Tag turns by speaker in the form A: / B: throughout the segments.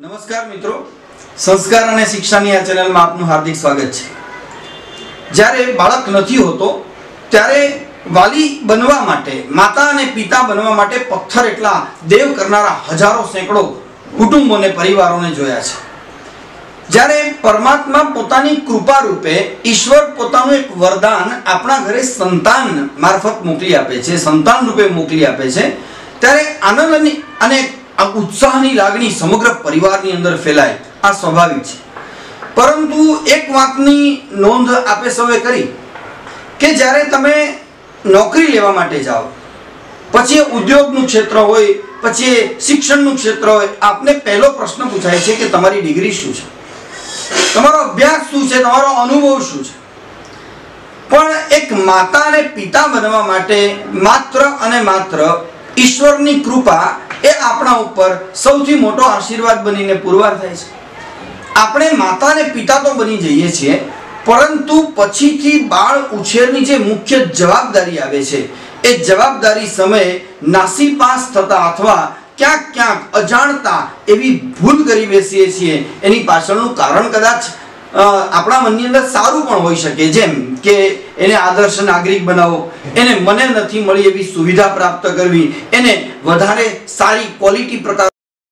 A: નમસ્કાર મિત્રો, સંસ્કાર અને શિક્ષાની આ ચેનલમાં આપનું હાર્દિક સ્વાગત છે. જ્યારે બાળક નથી હોતો ત્યારે વાલી બનવા માટે, માતા અને પિતા બનવા માટે પથ્થર એટલા દેવ કરનારા હજારો સેંકડો કુટુંબોને, પરિવારોને જોયા છે. જ્યારે પરમાત્મા પોતાની કૃપા રૂપે ઈશ્વર પોતાનું એક વરદાન આપણા ઘરે સંતાન મારફત મોકલી આપે છે, સંતાન રૂપે મોકલી આપે છે, ત્યારે આનંદની અને ઉત્સાહની લાગણી સમગ્ર પરિવારની અંદર ફેલાય. આ સ્વાભાવિક છે. પરંતુ એક વાતની નોંધ આપે સૌએ કરી કે જ્યારે તમે નોકરી લેવા માટે જાઓ, પછી ઉદ્યોગનું ક્ષેત્ર હોય, પછી શિક્ષણનું ક્ષેત્ર હોય, આપને પહેલો પ્રશ્ન પૂછાય છે કે તમારી ડિગ્રી શું છે, તમારો અભ્યાસ શું છે, તમારો અનુભવ શું છે. પણ એક માતા અને પિતા બનવા માટે માત્ર અને માત્ર ઈશ્વરની કૃપા એ આપણા ઉપર સૌથી મોટો આશીર્વાદ બનીને પુરવાર થાય છે. આપણે માતા અને પિતા તો બની જઈએ છીએ, પરંતુ પછીથી બાળ ઉછેરની જે મુખ્ય જવાબદારી આવે છે, એ જવાબદારી સમયે નાસીપાસ થતા અથવા ક્યાંક ક્યાંક અજાણતા એવી ભૂલ કરી બેસીએ છીએ. એની પાછળનું કારણ કદાચ આપણા મનની અંદર સારું પણ હોઈ શકે, જેમ કે એને આદર્શ નાગરિક બનાવો, એને મને નથી મળી એવી સુવિધા પ્રાપ્ત કરવી, એને વધારે સારી ક્વોલિટી પ્રકાર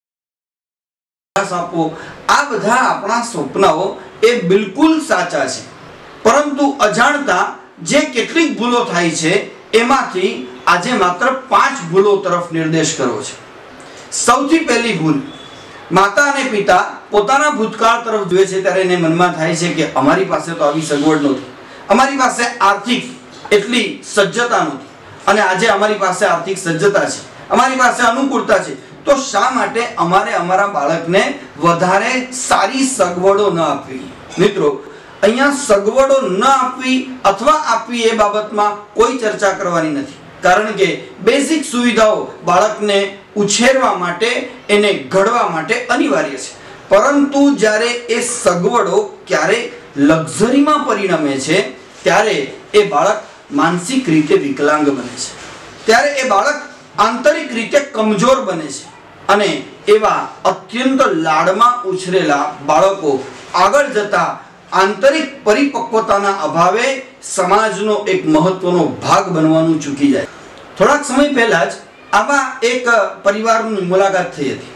A: આપવો. આ બધા આપણા સ્વપ્નાઓ એ બિલકુલ સાચા છે, પરંતુ અજાણતા જે કેટલીક ભૂલો થાય છે એમાંથી આજે માત્ર 5 ભૂલો તરફ નિર્દેશ કરવો છે. સૌથી પહેલી ભૂલ, માતા અને પિતા પોતાના ભૂતકાળ તરફ જોઈએ છે ત્યારે એને મનમાં થાય છે કે અમારી પાસે તો આવી સગવડ નહોતી, અમારી પાસે આર્થિક એટલી સજ્જતા નહોતી, અને આજે અમારી પાસે આર્થિક સજ્જતા છે, અમારી પાસે અનુકૂળતા છે, તો શા માટે અમારે અમારા બાળકને વધારે સારી સગવડો ન આપવી? મિત્રો, અહીંયા સગવડો ન આપવી અથવા આપવી એ બાબતમાં કોઈ ચર્ચા કરવાની નથી, કારણ કે બેઝિક સુવિધાઓ બાળકને ઉછેરવા માટે, એને ઘડવા માટે અનિવાર્ય છે. પરંતુ જ્યારે એ સગવડો ક્યારે લક્ઝરીમાં પરિણમે છે ત્યારે એ બાળક માનસિક રીતે વિકલાંગ બને છે, ત્યારે એ બાળક આંતરિક રીતે કમજોર બને છે, અને એવા અત્યંત લાડમાં ઉછરેલા બાળકો આગળ જતા આંતરિક પરિપક્વતાના અભાવે સમાજનો એક મહત્વનો ભાગ બનવાનું ચૂકી જાય. થોડાક સમય પહેલા જ આવા એક પરિવારની મુલાકાત થઈ હતી.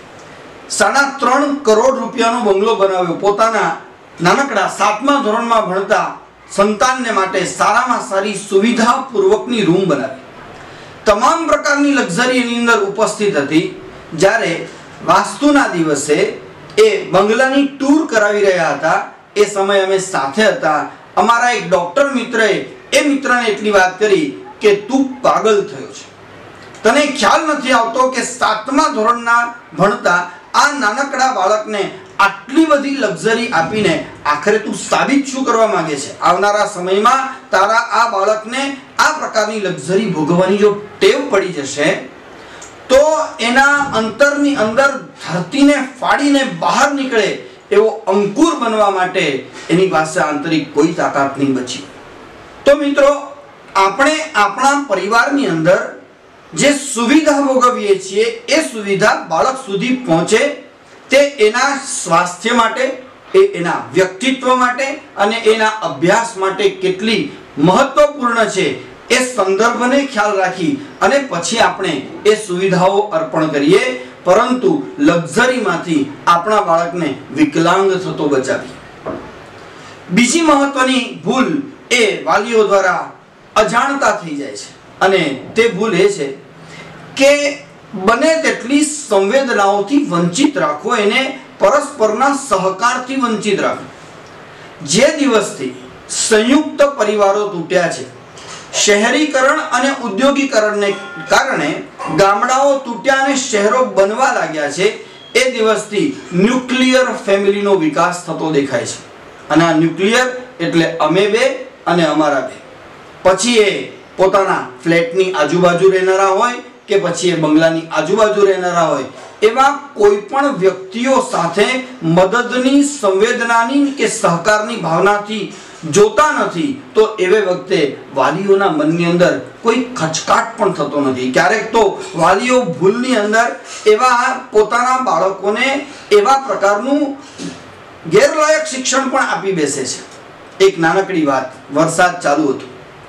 A: 3.5 કરોડ રૂપિયાનો બંગલો બનાવ્યો, પોતાના નાનકડા 7મા ધોરણમાં ભણતા સંતાનને માટે સારામાં સારી સુવિધા પૂર્વકની રૂમ બનાવી, તમામ પ્રકારની લક્ઝરી એની અંદર ઉપસ્થિત હતી. જ્યારે વાસ્તુના દિવસે એ બંગલાની ટૂર કરાવી રહ્યા હતા, એ સમયે અમે સાથે હતા. અમારા એક ડોક્ટર મિત્રએ એ મિત્રને એટલી વાત કરી કે તું પાગલ થયો છે, તને ખ્યાલ નથી આવતો કે 7મા ધોરણના ભણતા આ નાનકડા બાળકને આટલી બધી લક્ઝરી આપીને આખરે તું સાબિત શું કરવા માંગે છે? આવનારા સમયમાં તારા આ બાળકને આ પ્રકારની લક્ઝરી ભોગવવાની જો ટેવ પડી જશે તો એના અંતરની અંદર ધરતીને ફાડીને બહાર નીકળે એવો અંકુર બનવા માટે એની પાસે આંતરિક કોઈ તાકાત નહીં બચી. તો મિત્રો, આપણે આપણા પરિવારની અંદર જે સુવિધા ભોગવીએ છીએ એ સુવિધા બાળક સુધી પહોંચે તે એના સ્વાસ્થ્ય માટે, એના વ્યક્તિત્વ માટે અને એના અભ્યાસ માટે કેટલી મહત્વપૂર્ણ છે એ સંદર્ભને ખ્યાલ રાખી અને પછી આપણે એ સુવિધાઓ અર્પણ કરીએ, પરંતુ લક્ઝરીમાંથી આપણા બાળકને વિકલાંગ થતો બચાવીએ. બીજી મહત્વની ભૂલ એ વાલીઓ દ્વારા અજાણતા થઈ જાય છે, અને તે ભૂલ એ છે કે બને તેટલી સંવેદનાઓથી વંચિત રાખવો, એને પરસ્પરના સહકારથી વંચિત રાખવો. જે દિવસથી સંયુક્ત પરિવારો તૂટ્યા છે, શહેરીકરણ અને ઉદ્યોગીકરણને કારણે ગામડાઓ તૂટ્યા અને શહેરો બનવા લાગ્યા છે, એ દિવસથી ન્યુક્લિયર ફેમિલીનો વિકાસ થતો દેખાય છે. અને આ ન્યુક્લિયર એટલે અમે બે અને અમારા બે, પછી એ પોતાના ફ્લેટની આજુબાજુ રહેનારા હોય કે પછી એ બંગલાની આજુબાજુ રહેનારા હોય, એવા કોઈ પણ વ્યક્તિઓ સાથે મદદની, સંવેદનાની કે સહકારની ભાવનાથી જોતા નથી તો એવે વખતે વાલીઓના મનની અંદર કોઈ ખચકાટ પણ થતો નથી. ક્યારેક તો વાલીઓ ભૂલની અંદર એવા પોતાના બાળકોને એવા પ્રકારનું ગેરલાયક શિક્ષણ પણ આપી બેસે છે. એક નાનકડી વાત, વરસાદ ચાલુ હતો,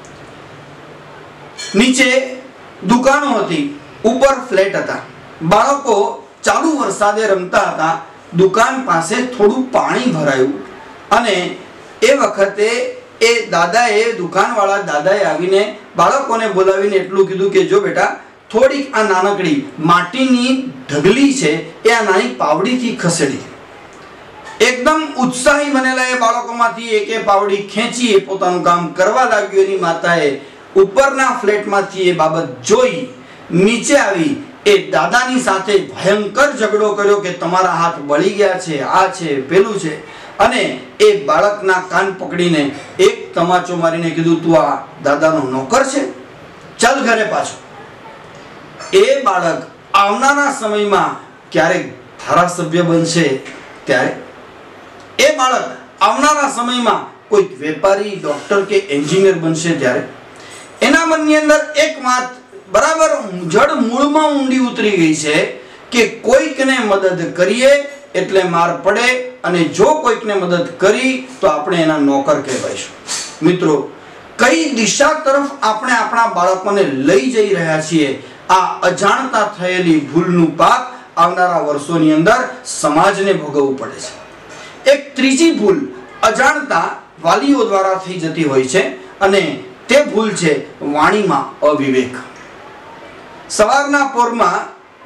A: નીચે દુકાનો હતી, ઉપર ફ્લેટ હતા. બાળકો ચાલુ વરસાદે રમતા હતા. દુકાન પાસે થોડું પાણી ભરાયું અને એ વખતે એ દાદાએ, દુકાનવાળા દાદાએ આવીને બાળકોને બોલાવીને એટલું કીધું કે જો બેટા, થોડીક આ નાનકડી માટીની ઢગલી છે એ આ નાની પાવડીથી ખસેડી. એકદમ ઉત્સાહી બનેલા એ બાળકોમાંથી એકે પાવડી ખેંચી એ પોતાનું કામ કરવા લાગ્યો. એની માતાએ ઉપરના ફ્લેટમાંથી એ બાબત જોઈ, નીચે આવી એ દાદાની સાથે ભયંકર ઝઘડો કર્યો કે તમારા હાથ બળી ગયા છે, આ છે, પેલું છે. અને એ બાળકના કાન પકડીને એક તમાચો મારીને કીધું, તું આ દાદાનો નોકર છે, ચાલ ઘરે પાછો. એ બાળક આવનારા સમયમાં ક્યારેક ધારાસભ્ય બનશે, ત્યારે એ બાળક આવનારા સમયમાં કોઈ વેપારી, ડોક્ટર કે એન્જિનિયર બનશે, ત્યારે એના મનની અંદર એક વાત બરાબર જડ મૂળમાં ઊંડી ઉતરી ગઈ છે કે કોઈકને મદદ કરીએ એટલે માર પડે, અને જો કોઈકને મદદ કરી તો આપણે એના નોકર કહેવાઈશું. મિત્રો, કઈ દિશા તરફ આપણે આપણા બાળકોને લઈ જઈ રહ્યા છીએ? આ અજાણતા થયેલી ભૂલનું પાપ આવનારા વર્ષોની અંદર સમાજને ભોગવવું પડે છે. એક ત્રીજી ભૂલ અજાણતા વાલીઓ દ્વારા થઈ જતી હોય છે, અને તે ભૂલ છે વાણીમાં અવિવેક. સવારના પોરમાં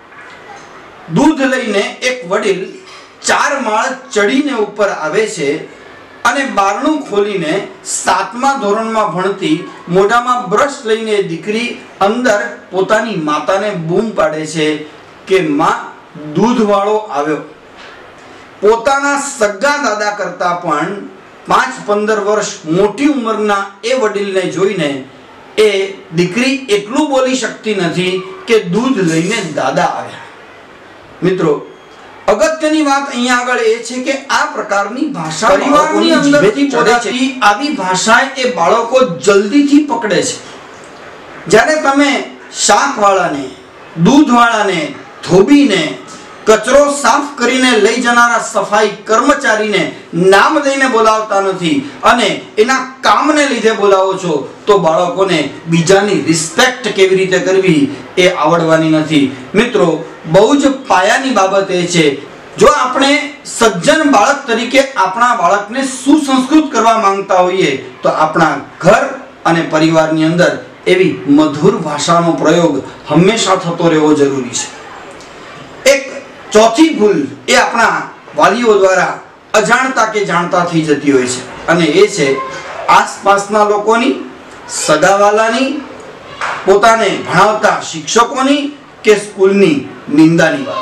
A: દૂધ લઈને એક વડીલ 4 માળ ચડીને ઉપર આવે છે અને બારણું ખોલીને 7મા ધોરણમાં ભણતી, મોઢામાં બ્રશ લઈને દીકરી અંદર પોતાની માતાને બૂમ પાડે છે કે માં, દૂધવાળો આવ્યો. પોતાના સગા દાદા કરતા પણ 5-15 વર્ષ મોટી ઉંમરના એ વડીલને જોઈને એ દીકરી એટલું બોલી શકતી નથી કે દૂધ લઈને દાદા આવ્યા. મિત્રો, અગત્યની વાત અહીંયા આગળ એ છે કે આ પ્રકારની ભાષા પરિવારની અંદરથી બોલાતી આવી ભાષા એ બાળકો જલ્દીથી પકડે છે. જ્યારે તમે શાકવાળાને, દૂધવાળાને, ધોબીને, કચરો સાફ કરીને લઈ જનારા સફાઈ કર્મચારીને નામ દઈને બોલાવતા નથી અને એના કામને લીધે બોલાવો છો, તો બાળકોને બીજાની રિસ્પેક્ટ કેવી રીતે કરવી એ આવડવાની નથી. મિત્રો, બહુ જ પાયાની બાબત એ છે, જો આપણે સજ્જન બાળક તરીકે આપણા બાળકને સુસંસ્કૃત કરવા માંગતા હોઈએ તો આપણા ઘર અને પરિવારની અંદર એવી મધુર ભાષાનો પ્રયોગ હંમેશા થતો રહેવો જરૂરી છે. એક ચોથી ભૂલ એ આપણા વાલીઓ દ્વારા અજાણતા કે જાણતા થઈ જતી હોય છે, અને એ છે આસપાસના લોકોની, સગાવાલાની, પોતાને ભણાવતા શિક્ષકોની કે સ્કૂલની નિંદાની વાત.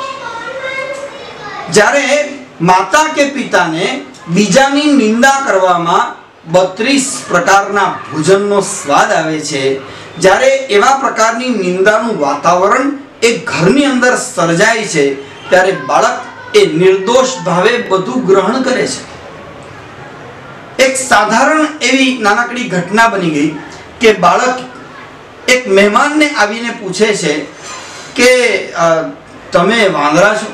A: જ્યારે માતા કે પિતાને બીજાની નિંદા કરવામાં 32 પ્રકારના ભોજનનો સ્વાદ આવે છે, જ્યારે એવા પ્રકારની નિંદાનું વાતાવરણ એ ઘરની અંદર સર્જાય છે, ત્યારે બાળક એ નિર્દોષ ભાવે બધું ગ્રહણ કરે છે. એક સાધારણ એવી નાનકડી ઘટના બની ગઈ કે બાળક એક મહેમાનને આવીને પૂછે છે કે તમે વાંદરા છો?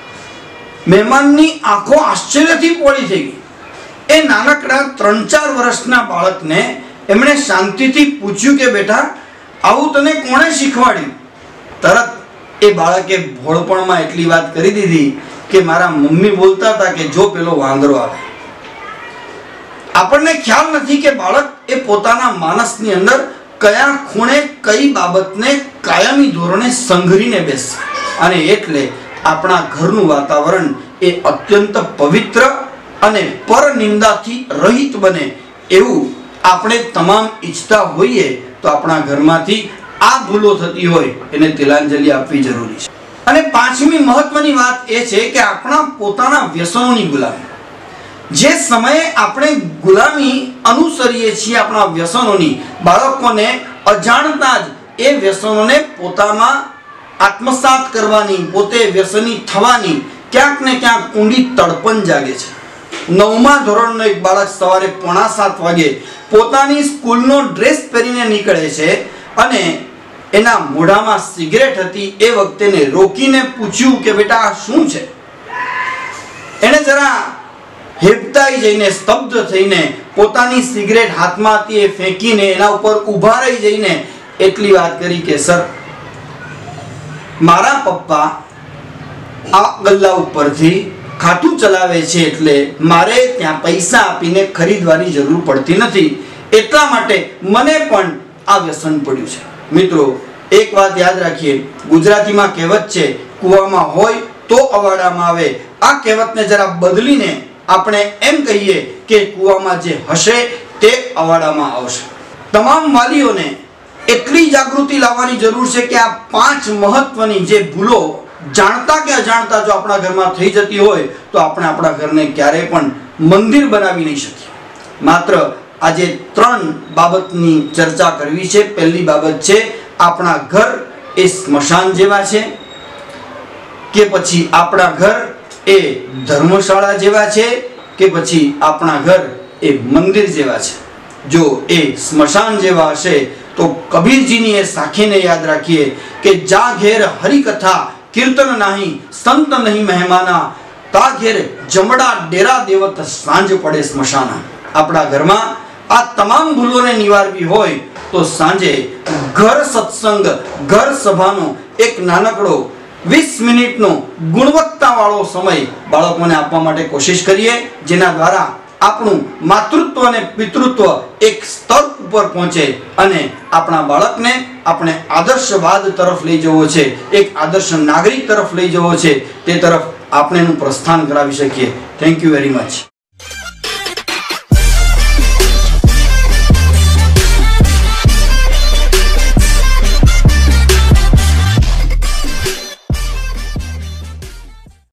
A: મહેમાનની આંખો આશ્ચર્યથી પોળી થઈ ગઈ. એ નાનકડા 3-4 વર્ષના બાળકને એમણે શાંતિથી પૂછ્યું કે બેટા, આવું તને કોણે શીખવાડ્યું? તરત એ બાળકે ભોળપણમાં એટલી વાત કરી દીધી કે મારા મમ્મી બોલતા હતા કે જો પેલો વાંદરો આવે. આપણને ખ્યાલ નથી કે બાળક એ પોતાના માનસની અંદર કયા ખૂણે કઈ બાબતને કાયમી ધોરણે સંઘરીને બેસે, અને એટલે આપણા ઘરનું વાતાવરણ એ અત્યંત પવિત્ર અને પરનિંદાથી રહિત બને એવું આપણે તમામ ઈચ્છતા હોઈએ તો આપણા ઘરમાંથી આ ભૂલો થતી હોય એને તિલાંજલિ આપવી જરૂરી છે. અને 5મી મહત્વની વાત એ છે કે આપણા પોતાના વ્યસનોની ગુલામી. જે સમયે આપણે ગુલામી અનુસરીએ છીએ આપણા વ્યસનોની, બાળકોને અજાણતા જ એ વ્યસનોને પોતામાં આત્મસાત કરવાની, પોતે વ્યસની થવાની ક્યાંક ને ક્યાંક ઊંડી તડપણ જાગે છે. 9મા ધોરણનો એક બાળક સવારે 6:45 વાગે પોતાની સ્કૂલનો ડ્રેસ પહેરીને નીકળે છે અને એના મોઢામાં સિગરેટ હતી. એ વખતે એને રોકીને પૂછ્યું કે બેટા આ શું છે? એને જરા હેબતાઈ જઈને સ્તબ્ધ થઈને પોતાની સિગરેટ હાથમાં હતી એ ફેંકીને એના ઉપર ઊભા રહી જઈને એટલી વાત કરી કે સર, મારા પપ્પા આ ગલ્લા ઉપરથી ખાતું ચલાવે છે એટલે મારે ત્યાં પૈસા આપીને ખરીદવાની જરૂર પડતી નથી, એટલા માટે મને પણ આ વ્યસન પડ્યું છે. મિત્રો, એક વાત યાદ રાખીએ, ગુજરાતીમાં કહેવત છે કૂવામાં હોય તો અવાડામાં આવે. આ કહેવતને જરા બદલીને આપણે એમ કહીએ કે કૂવામાં જે હશે તે અવાડામાં આવશે. તમામ વાલીઓને એટલી જાગૃતિ લાવવાની જરૂર છે કે આ 5 મહત્વની જે ભૂલો જાણતા કે અજાણતા જો આપણા ઘરમાં થઈ જતી હોય તો આપણે આપણા ઘરને ક્યારેય પણ મંદિર બનાવી નહીં શકીએ. માત્ર આજે 3 બાબતની ચર્ચા કરવી છે. પહેલી બાબત છે આપણા ઘર એ સ્મશાન જેવા છે કે પછી આપણા ઘર એ ધર્મશાળા જેવા છે કે પછી આપણા ઘર એ મંદિર જેવા છે. જો એ સ્મશાન જેવા હશે તો કબીરજીની એ સાખીને યાદ રાખીએ કે જા ઘેર હરિકથા કીર્તન નહીં સંત નહીં મહેમાના, તા ઘેર જમડા ડેરા દેવત સાંજ પડે સ્મશાના. આપણા ઘરમાં આ તમામ ભૂલોને નિવારવી હોય તો સાંજે ઘર સત્સંગ, ઘર સભાનો એક નાનકડો 20 મિનિટનો ગુણવત્તાવાળો સમય બાળકોને આપવા માટે કોશિશ કરીએ, જેના દ્વારા આપણું માતૃત્વ અને પિતૃત્વ એક સ્તર ઉપર પહોંચે અને આપણા બાળકને આપણે આદર્શવાદ તરફ લઈ જવો છે, એક આદર્શ નાગરિક તરફ લઈ જવો છે, તે તરફ આપણે એનું પ્રસ્થાન કરાવી શકીએ. Thank you very much.